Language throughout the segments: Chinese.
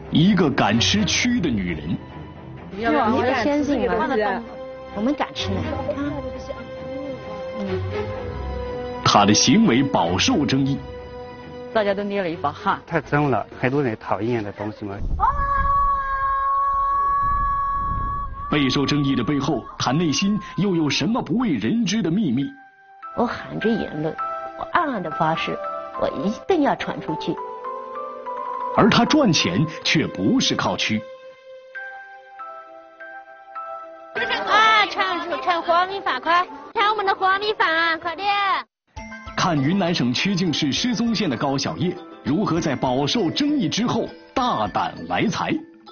一个敢吃蛆的女人。 你们相信吗？我们敢吃呢。 她的行为饱受争议， 大家都捏了一把汗。 太脏了，很多人讨厌的东西嘛。 备受争议的背后，她内心又有什么不为人知的秘密？ 我含着眼泪，我暗暗的发誓，我一定要传出去。 而她赚钱却不是靠蛆。 传活米饭，快传我们的活米饭，快点！ 看云南省曲靖市失踪县的高小叶如何在饱受争议之后大胆来财。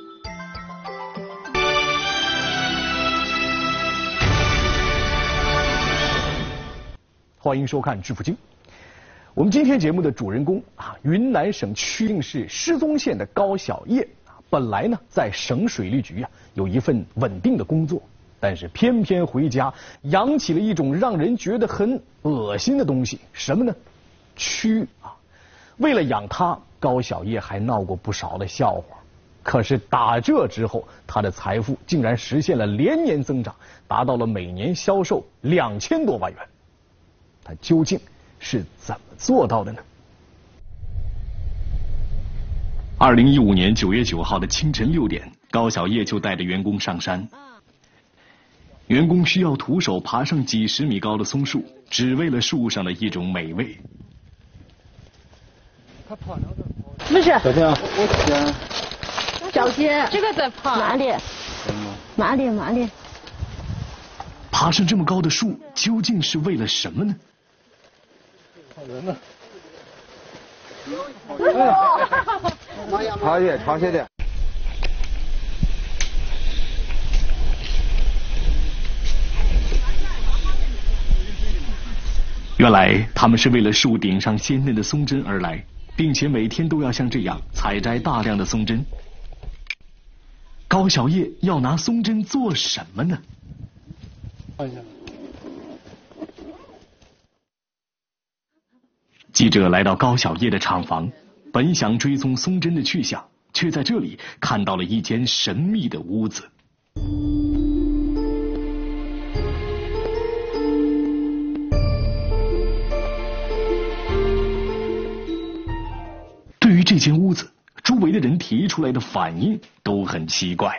欢迎收看《致富经》。我们今天节目的主人公云南省曲靖市失踪县的高小叶本来呢在省水利局有一份稳定的工作。但是偏偏回家养起了一种让人觉得很恶心的东西，什么呢？蛆为了养它，高小叶还闹过不少的笑话。可是打这之后，他的财富竟然实现了连年增长，达到了每年销售2000多万元。他究竟是怎么做到的呢？2015年9月9号的清晨6点，高小叶就带着员工上山。员工需要徒手爬上几十米高的松树，只为了树上的一种美味。 不是， 小天， 小心， 这个在爬哪里？哪里？ 爬上这么高的树，究竟是为了什么呢？ 人呢？长些点。 原来他们是为了树顶上鲜嫩的松针而来，并且每天都要像这样采摘大量的松针。高小叶要拿松针做什么呢？记者来到高小叶的厂房，本想追踪松针的去向，却在这里看到了一间神秘的屋子。对于这间屋子，周围的人提出来的反应都很奇怪。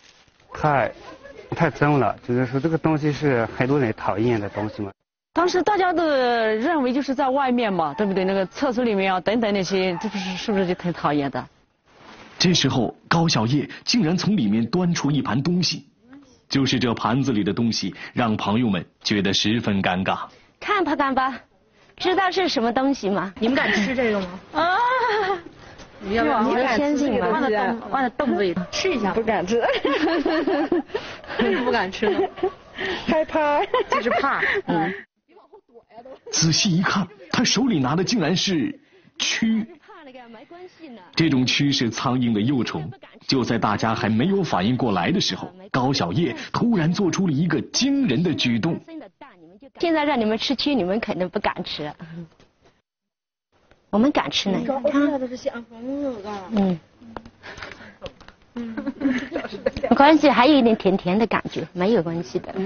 太脏了，就是说这个东西是很多人讨厌的东西嘛。 当时大家都认为就是在外面嘛，对不对？那个厕所里面等等那些，这是不是就挺讨厌的？ 这时候，高小叶竟然从里面端出一盘东西，就是这盘子里的东西让朋友们觉得十分尴尬。 看吧，知道是什么东西吗？ 你们敢吃这个吗？ 啊！ 你们相信吗？ 放在洞子里吃一下。 不敢吃。 为什么不敢吃呢？ 害怕。 就是怕。 仔细一看，他手里拿的竟然是蛆。这种蛆是苍蝇的幼虫。就在大家还没有反应过来的时候，高小叶突然做出了一个惊人的举动。 现在让你们吃蛆，你们肯定不敢吃。我们敢吃呢。没关系，还有一点甜甜的感觉，没有关系的。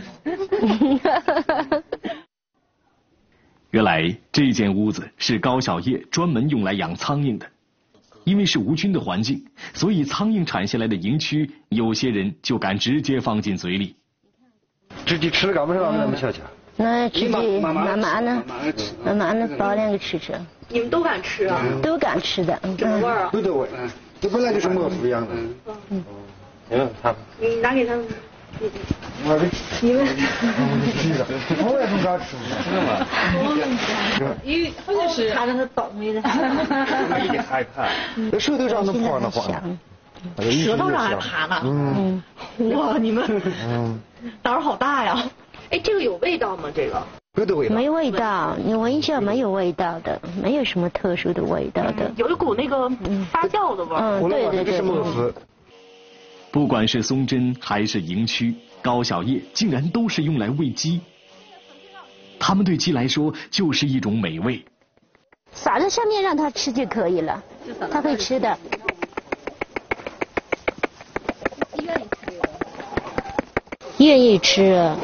原来这间屋子是高小叶专门用来养苍蝇的，因为是无菌的环境，所以苍蝇产下来的蝇蛆，有些人就敢直接放进嘴里。 自己吃的敢不吃？俺们瞧瞧。 那自己妈妈呢？妈妈呢？包2个吃吃。 你们都敢吃啊？ 都敢吃的。 什么味儿啊？ 对味，这本来就是蘑菇一样的。他。 你拿给他们。 你们。我也不敢吃。 因为好像是他跟他倒霉的。 一点害怕。那舌头上能泡那话。 舌头上还爬呢。哇，你们胆儿好大呀！哎，这个有味道吗？这个没味道，你闻一下，没有味道的，没有什么特殊的味道的。 有一股那个发酵的味儿。 对。 不管是松针还是蝇蛆，高小叶竟然都是用来喂鸡。它们对鸡来说就是一种美味。 撒在上面让它吃就可以了，它会吃的。 愿意吃。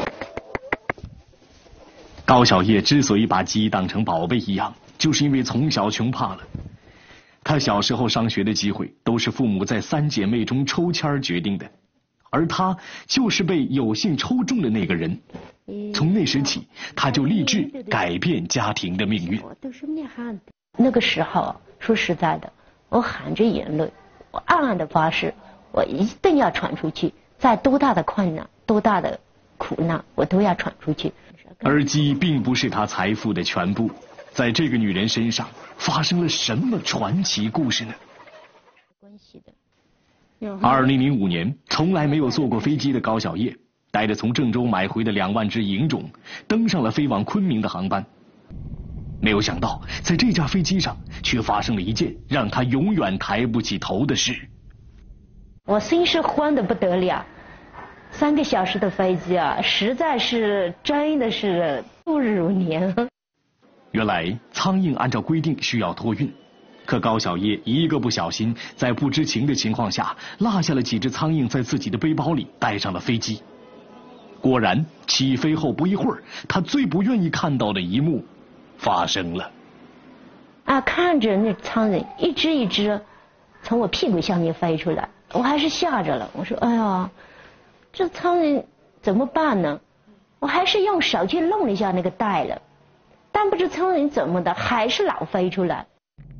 高小叶之所以把鸡当成宝贝一样，就是因为从小穷怕了。她小时候上学的机会都是父母在3姐妹中抽签决定的，而她就是被有幸抽中的那个人。从那时起，她就立志改变家庭的命运。 那个时候，说实在的，我含着眼泪，我暗暗的发誓，我一定要传出去，在多大的困难、多大的苦难，我都要传出去。 而鸡并不是她财富的全部，在这个女人身上发生了什么传奇故事呢？2005年，从来没有坐过飞机的高小叶，带着从郑州买回的2万只蝇种，登上了飞往昆明的航班。没有想到，在这架飞机上，却发生了一件让她永远抬不起头的事。 我心是慌得不得了，3个小时的飞机啊，实在是真的是度日如年。 原来苍蝇按照规定需要托运，可高小叶一个不小心，在不知情的情况下落下了几只苍蝇在自己的背包里，带上了飞机。果然，起飞后不一会儿，他最不愿意看到的一幕发生了。 看着那苍蝇一只一只从我屁股下面飞出来，我还是吓着了。我说：“哎呀，这苍蝇怎么办呢？”我还是用手去弄了一下那个袋了，但不知苍蝇怎么的，还是老飞出来。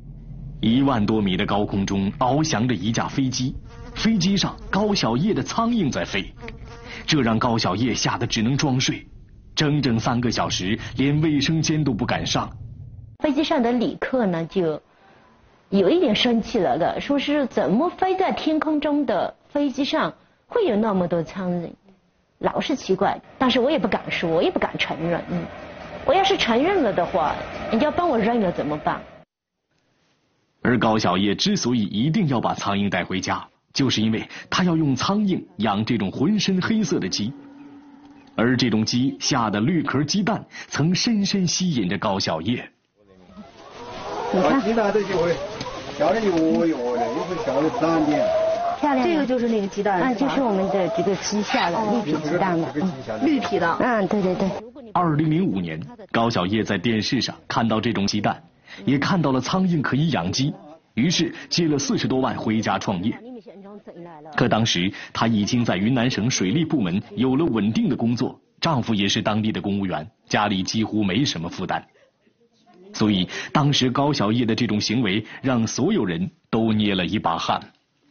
1万多米的高空中翱翔着一架飞机，飞机上高小叶的苍蝇在飞，这让高小叶吓得只能装睡，整整3个小时，连卫生间都不敢上。 飞机上的旅客呢，就有一点生气了的，说是怎么飞在天空中的飞机上会有那么多苍蝇，老是奇怪。但是我也不敢说，我也不敢承认。我要是承认了的话，人家帮我认了怎么办？ 而高小叶之所以一定要把苍蝇带回家，就是因为他要用苍蝇养这种浑身黑色的鸡，而这种鸡下的绿壳鸡蛋曾深深吸引着高小叶。 你看， 鸡蛋这就会小的有的，一会小的3点。 漂亮。 这个就是那个鸡蛋， 就是我们的这个鸡下的绿皮鸡蛋嘛， 绿皮的。 对对对。 2005年，高小叶在电视上看到这种鸡蛋，也看到了苍蝇可以养鸡，于是借了40多万回家创业。可当时她已经在云南省水利部门有了稳定的工作，丈夫也是当地的公务员，家里几乎没什么负担。所以当时高小叶的这种行为让所有人都捏了一把汗。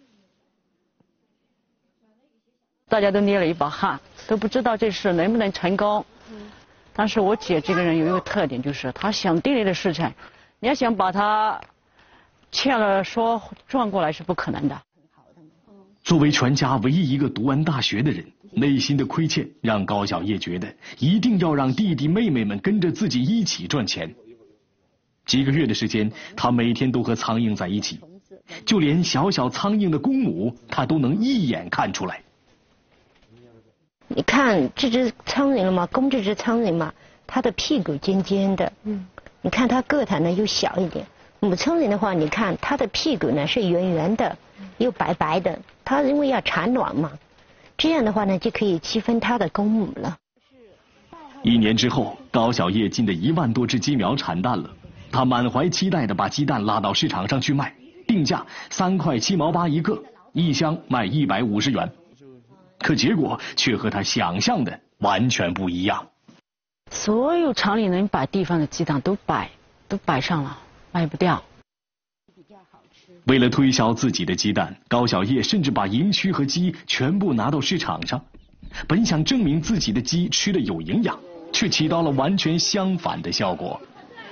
大家都捏了一把汗，都不知道这事能不能成功。但是我姐这个人有一个特点，就是她想地里的事情，你要想把她欠了说转过来是不可能的。 作为全家唯一一个读完大学的人，内心的亏欠让高小叶觉得一定要让弟弟妹妹们跟着自己一起赚钱。几个月的时间，他每天都和苍蝇在一起，就连小小苍蝇的公母，他都能一眼看出来。 你看这只苍蝇了吗？公这只苍蝇嘛，它的屁股尖尖的，你看它个头呢又小一点。母苍蝇的话，你看它的屁股呢是圆圆的，又白白的，它因为要产卵嘛，这样的话呢就可以区分它的公母了。 1年之后，高小叶进的1万多只鸡苗产蛋了，他满怀期待地把鸡蛋拉到市场上去卖，定价3块7毛8一个，一箱卖150元。可结果却和他想象的完全不一样。 所有厂里能摆地方的鸡蛋都摆上了，卖不掉。 为了推销自己的鸡蛋，高小叶甚至把营区和鸡全部拿到市场上，本想证明自己的鸡吃的有营养，却起到了完全相反的效果。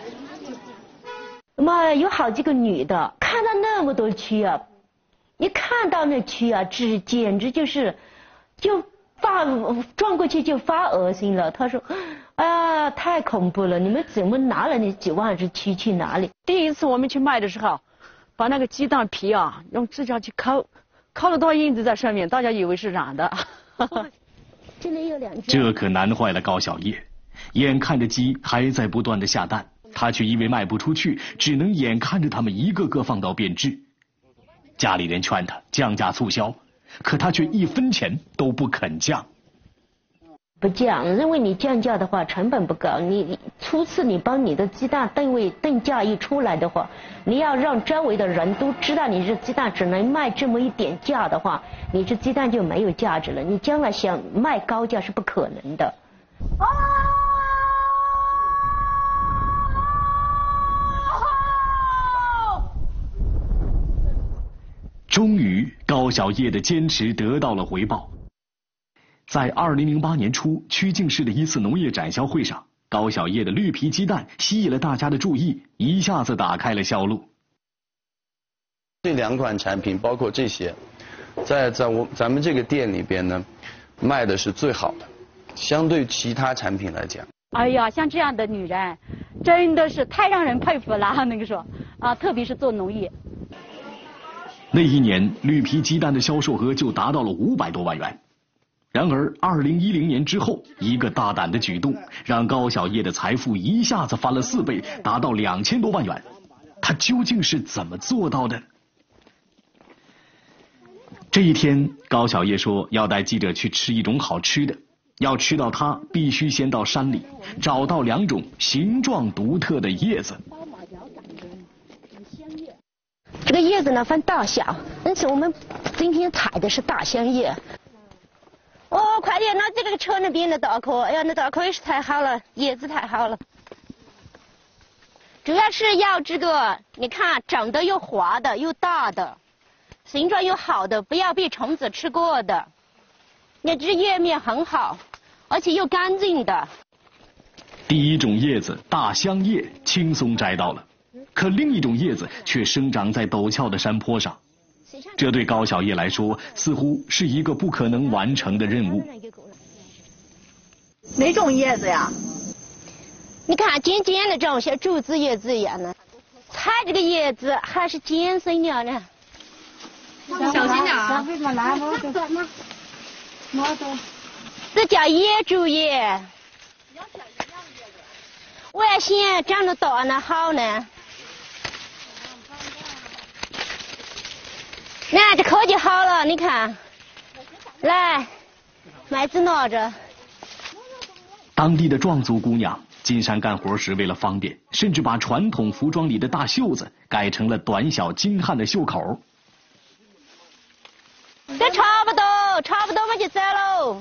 妈，有好几个女的看到那么多蛆啊，一看到那蛆啊，简直就转过去就发恶心了。他说：“啊，太恐怖了！你们怎么拿了那几万只蛆去哪里？” 第一次我们去卖的时候，把那个鸡蛋皮啊用指甲去抠了多印子在上面，大家以为是染的。 这里有2只。 这可难坏了高小叶，眼看着鸡还在不断的下蛋，他却因为卖不出去，只能眼看着它们一个个放到变质。家里人劝他降价促销，可他却1分钱都不肯降。 不降，认为你降价的话成本不高。你初次你帮你的鸡蛋定价一出来的话，你要让周围的人都知道你这鸡蛋只能卖这么一点价的话，你这鸡蛋就没有价值了。你将来想卖高价是不可能的。 终于，高小叶的坚持得到了回报。在2008年初，曲靖市的一次农业展销会上，高小叶的绿皮鸡蛋吸引了大家的注意，一下子打开了销路。 这2款产品，包括这些，咱们这个店里边呢，卖的是最好的，相对其他产品来讲。 哎呀，像这样的女人，真的是太让人佩服了。那个说啊，特别是做农业。 那一年，绿皮鸡蛋的销售额就达到了500多万元。然而，2010年之后，一个大胆的举动让高小叶的财富一下子翻了4倍，达到2000多万元。他究竟是怎么做到的？这一天，高小叶说要带记者去吃一种好吃的，要吃到它，必须先到山里找到2种形状独特的叶子。 这个叶子呢分大小，因此我们今天采的是大香叶。哦，快点，那这个车那边的大颗，哎呀，那大颗也是太好了，叶子太好了。主要是要这个，你看长得又滑的，又大的，形状又好的，不要被虫子吃过的。你这叶面很好，而且又干净的。 第一种叶子大香叶轻松摘到了，可另一种叶子却生长在陡峭的山坡上。这对高小叶来说，似乎是一个不可能完成的任务。 哪种叶子呀？ 你看尖尖的这种像竹子叶子一样的，采这个叶子还是尖深点的。 小心点啊！ 这叫野竹叶。外线长得大呢好呢。那这颗就好了，你看，来，麦子拿着。 当地的壮族姑娘进山干活时，为了方便，甚至把传统服装里的大袖子改成了短小精悍的袖口。 这差不多我就走喽。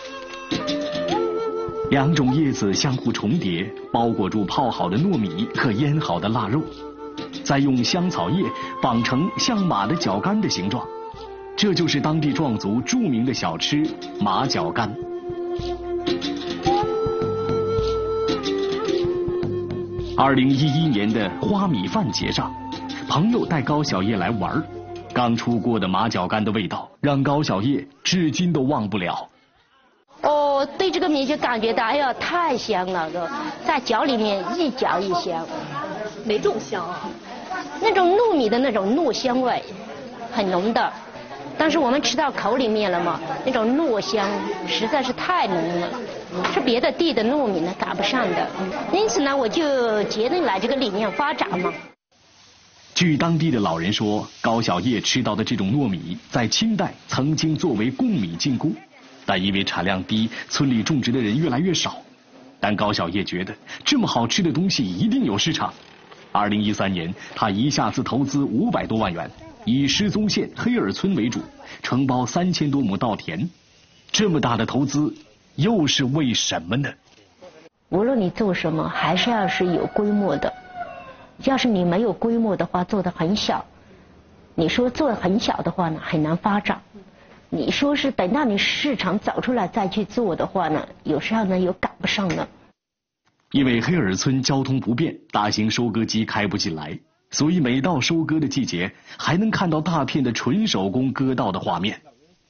2种叶子相互重叠，包裹住泡好的糯米和腌好的腊肉。再用香草叶绑成像马的脚杆的形状，这就是当地壮族著名的小吃马脚杆。2011年的花米饭节上，朋友带高小叶来玩，刚出锅的马脚杆的味道让高小叶至今都忘不了。 哦，对这个米就感觉到，哎呀，太香了，在脚里面一嚼一香。 哪种香啊？ 那种糯米的那种糯香味，很浓的，但是我们吃到口里面了嘛，那种糯香实在是太浓了，是别的地的糯米呢赶不上的。因此呢，我就决定来这个里面发展嘛。 据当地的老人说，高小叶吃到的这种糯米，在清代曾经作为贡米进贡，但因为产量低，村里种植的人越来越少。但高小叶觉得，这么好吃的东西一定有市场。2013年，他一下子投资500多万元，以失踪县黑尔村为主，承包3000多亩稻田。这么大的投资，又是为什么呢？ 无论你做什么，还是要是有规模的。要是你没有规模的话，做得很小，你说做得很小的话呢，很难发展。你说是等到你市场走出来再去做的话呢，有时候呢又赶不上了。 因为黑尔村交通不便，大型收割机开不进来，所以每到收割的季节，还能看到大片的纯手工割稻的画面。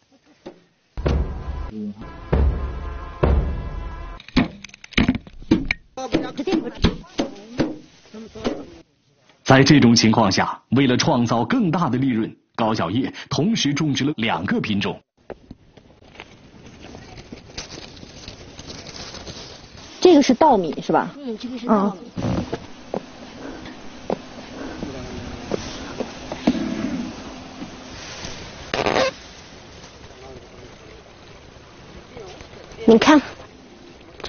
在这种情况下，为了创造更大的利润，高小叶同时种植了2个品种。 这个是稻米是吧？ 这个是稻米。你看，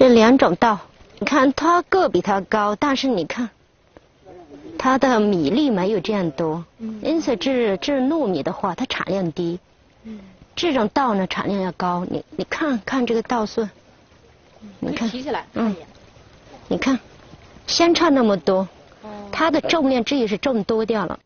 这两种稻，你看它个比它高，但是你看它的米粒没有这样多，因此这糯米的话，它产量低。这种稻呢产量要高，你看这个稻穗，你看提起来， 你看相差那么多，它的重量这也是重多掉了。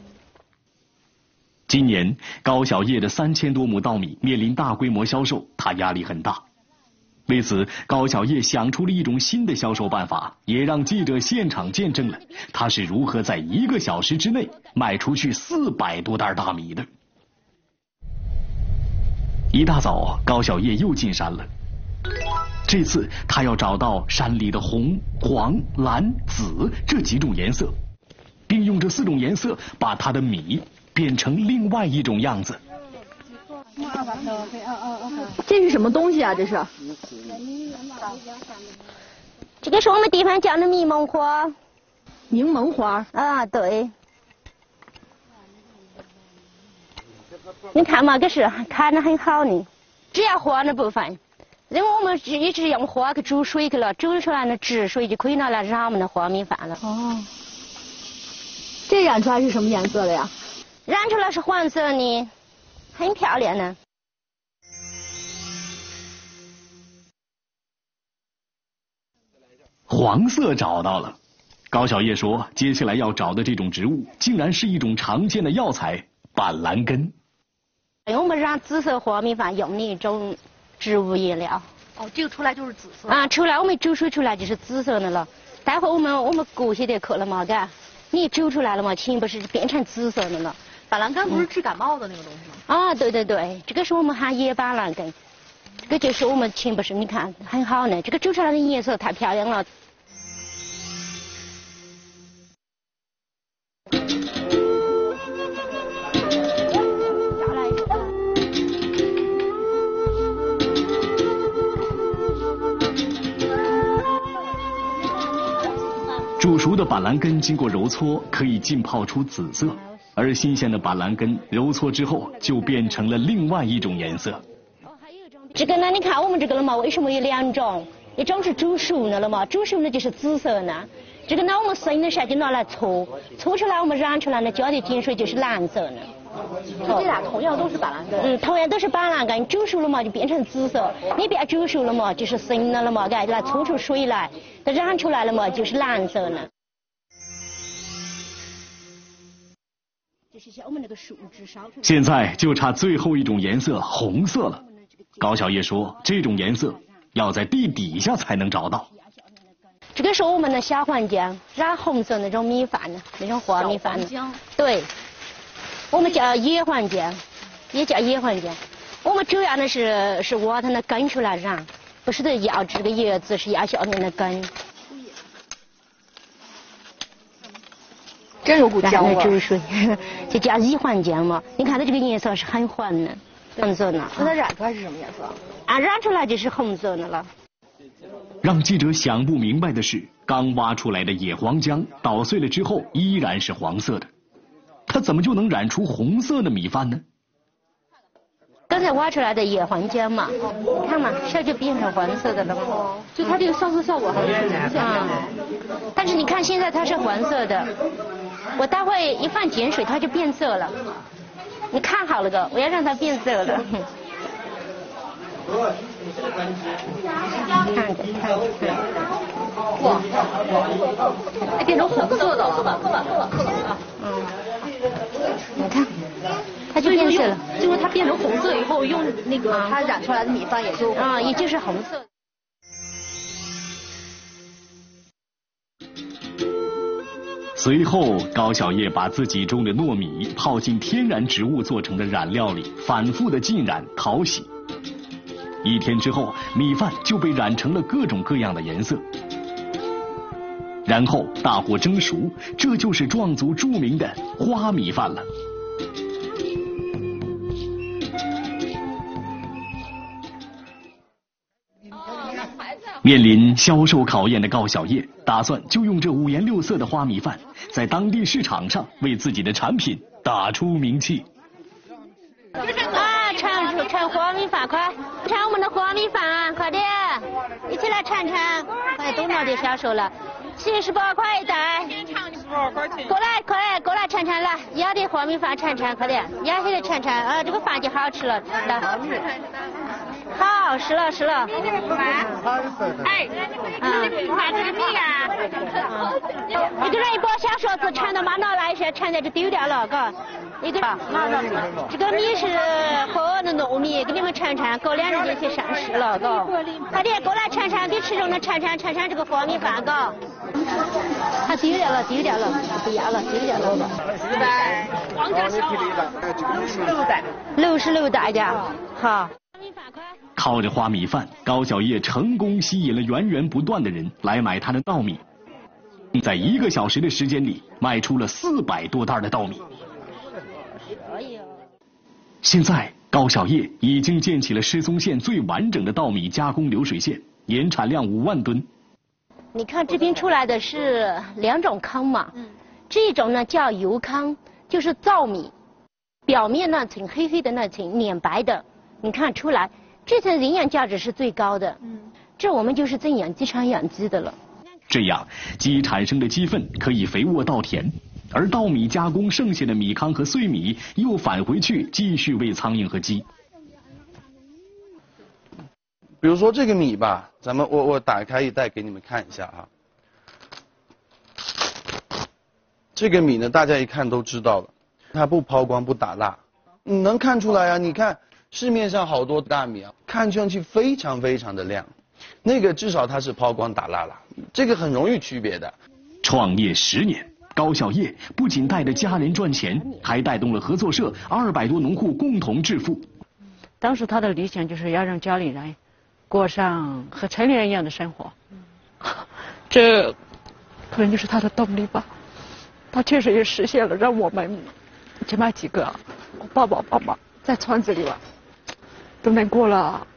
今年高小叶的3000多亩稻米面临大规模销售，他压力很大。为此，高小叶想出了一种新的销售办法，也让记者现场见证了他是如何在1个小时之内卖出去400多袋大米的。一大早，高小叶又进山了。这次他要找到山里的红、黄、蓝、紫这几种颜色，并用这4种颜色把他的米变成另外一种样子。 这是什么东西啊？这是？ 这个是我们地方叫的柠檬花。 柠檬花？ 啊，对。你看嘛，这是看着很好呢。只要花的部分，因为我们一直用花去煮水去了，煮出来的汁水就可以拿来染我们的花米饭了。 哦。这染出来是什么颜色的呀？ 染出来是黄色呢，很漂亮呢。 黄色找到了。高小叶说，接下来要找的这种植物，竟然是一种常见的药材——板蓝根。 我们染紫色花米饭用的一种植物颜料。 哦，这个出来就是紫色。 啊，出来我们煮水出来就是紫色的了。待会我们过些的课了嘛，嘎，你煮出来了嘛，岂不是变成紫色的了？ 板蓝根不是治感冒的那个东西吗？ 啊，对对对，这个是我们喊野板蓝根，这个就是我们岂不是你看很好呢？这个煮出来的颜色太漂亮了。 煮熟的板蓝根经过揉搓，可以浸泡出紫色，而新鲜的板蓝根揉搓之后就变成了另外一种颜色。 这个呢，你看我们这个了嘛，为什么有2种？一种是煮熟的了嘛，煮熟的就是紫色的。这个呢，我们生的时候就拿来搓，搓出来我们染出来的加的净水就是蓝色的。 这俩同样都是板蓝根。 同样都是板蓝根，煮熟了嘛就变成紫色，你别煮熟了嘛就是生的了嘛，来搓出水来，它染出来了嘛就是蓝色的。 现在就差最后一种颜色红色了。高小叶说，这种颜色要在地底下才能找到。 这个是我们的小黄姜，染红色那种米饭的，那种花米饭的。对，我们叫野黄姜，也叫野黄姜。我们主要的是挖它的根出来染，不是的要这个叶子，是要下面的根。 真有股姜味。 煮水，就叫野黄姜嘛。你看它这个颜色是很黄的，红色的。 那它染出来是什么颜色？ 啊，染出来就是红色的了。 让记者想不明白的是，刚挖出来的野黄姜捣碎了之后依然是黄色的，它怎么就能染出红色的米饭呢？ 刚才挖出来的野黄姜嘛，你看嘛，这就变成黄色的了嘛。 就它这个上色效果还是挺明显的。 但是你看现在它是黄色的，我待会一放碱水它就变色了。你看好了个，我要让它变色了。看着。 哇，变成红色的了。 你看，它就变色了。 就是它变成红色以后，用那个它染出来的米饭也就也就是红色。 随后，高小叶把自己种的糯米泡进天然植物做成的染料里，反复的浸染淘洗。1天之后，米饭就被染成了各种各样的颜色。然后大火蒸熟，这就是壮族著名的花米饭了。面临销售考验的高小叶，打算就用这5颜6色的花米饭，在当地市场上为自己的产品打出名气。 啊，产花米饭，快产我们的花米饭，快点，一起来产。 铲铲，哎，多拿点销售了，78块一袋。过来铲铲来，要点黄米饭铲铲，快点，要黑的铲铲，这个饭就好吃了，来。好，是了。哎，看这个米啊，一个人一包小勺子铲到马脑来一些，铲在这丢掉了，嘎。一个这个米是和那糯米，给你们铲铲，过2日就去上市了，嘎。快点过来铲铲，给吃肉的铲铲这个黄米饭，嘎。他丢掉了，不要了，丢掉了。 王家小 66袋的，好。 靠着花米饭，高小叶成功吸引了源源不断的人来买他的稻米，在1个小时的时间里卖出了400多袋的稻米。现在高小叶已经建起了失踪县最完整的稻米加工流水线，年产量5万吨。 你看这边出来的是2种糠嘛，这种呢叫油糠，就是糙米，表面那层黑黑的那层碾白的，你看出来这层营养价值是最高的。这我们就是增养鸡场养鸡的了。 这样鸡产生的鸡粪可以肥沃稻田，而稻米加工剩下的米糠和碎米又返回去继续喂苍蝇和鸡。 比如说这个米吧，我打开一袋给你们看一下啊。这个米呢，大家一看都知道了，它不抛光不打蜡，你能看出来啊？你看市面上好多大米啊，看上去非常非常的亮，那个至少它是抛光打蜡了，这个很容易区别的。 创业10年，高小叶不仅带着家人赚钱，还带动了合作社200多农户共同致富。 当时他的理想就是要让家里人过上和城里人一样的生活，这可能就是他的动力吧。他确实也实现了，让我们起码几个爸爸妈妈在村子里吧都能过了，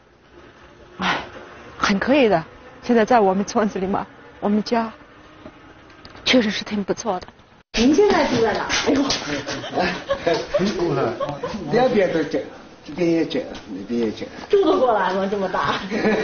很可以的。现在在我们村子里嘛，我们家确实是挺不错的。 您现在住在哪？哎呦， 住了，2边都整，这边也整，那边也整。 住得过来吗？这么大？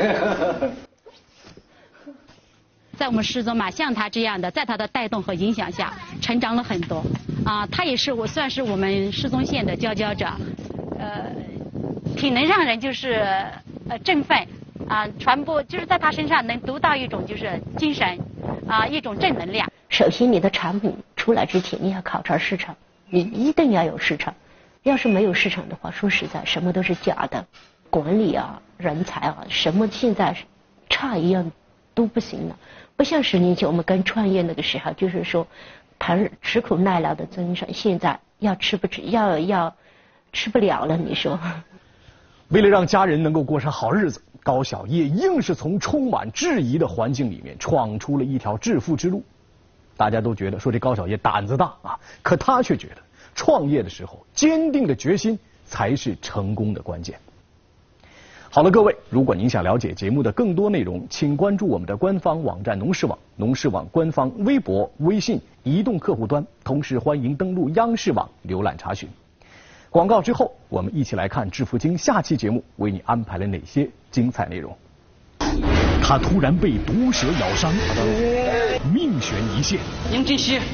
在我们失踪嘛，像他这样的，在他的带动和影响下，成长了很多。他也是算是我们失踪县的佼佼者，挺能让人就是振奋传播，就是在他身上能读到一种就是精神一种正能量。 首先，你的产品出来之前，你要考察市场，你一定要有市场。要是没有市场的话，说实在，什么都是假的，管理啊、人才啊，什么现在差一样都不行了。不像10年前我们刚创业那个时候，就是说谈吃苦耐劳的精神，现在要吃不了了，你说。 为了让家人能够过上好日子，高小叶硬是从充满质疑的环境里面闯出了一条致富之路。大家都觉得说这高小叶胆子大啊，可他却觉得创业的时候坚定的决心才是成功的关键。好了，各位，如果您想了解节目的更多内容，请关注我们的官方网站农事网、农事网官方微博、微信、移动客户端，同时欢迎登录央视网浏览查询。广告之后，我们一起来看致富经下期节目为你安排了哪些精彩内容。他突然被毒蛇咬伤，命悬一线。 宁俊熙，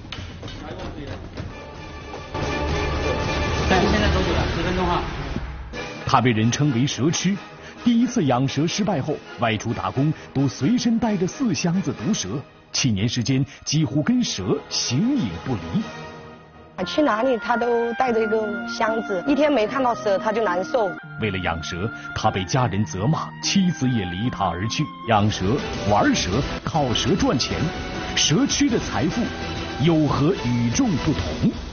咱现在多久了？10分钟哈。 他被人称为蛇吃，第一次养蛇失败后，外出打工都随身带着4箱子毒蛇，7年时间几乎跟蛇形影不离。 去哪里他都带着一个箱子，一天没看到蛇他就难受。 为了养蛇，他被家人责骂，妻子也离他而去。养蛇、玩蛇，靠蛇赚钱，蛇吃的财富有何与众不同？